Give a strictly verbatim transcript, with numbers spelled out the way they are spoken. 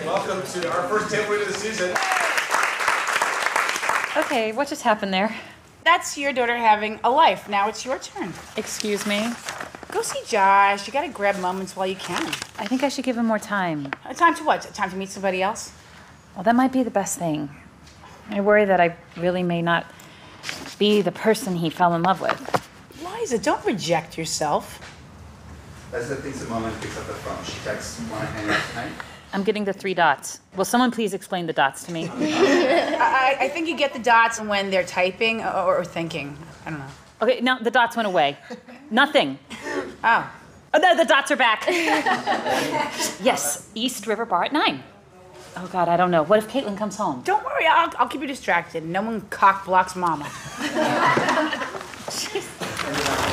Welcome to our first table read of the season. Okay, what just happened there? That's your daughter having a life. Now it's your turn. Excuse me? Go see Josh. You gotta grab moments while you can. I think I should give him more time. Uh, time to what? Time to meet somebody else? Well, that might be the best thing. I worry that I really may not be the person he fell in love with. Liza, don't reject yourself. Liza thinks a moment, picks up the phone. She texts, want to hang out tonight? I'm getting the three dots. Will someone please explain the dots to me? I, I think you get the dots when they're typing or, or thinking. I don't know. Okay, now the dots went away. Nothing. Oh. Oh, no, the dots are back. Yes, East River Bar at nine. Oh, God, I don't know. What if Caitlin comes home? Don't worry, I'll, I'll keep you distracted. No one cock blocks Mama. Jeez.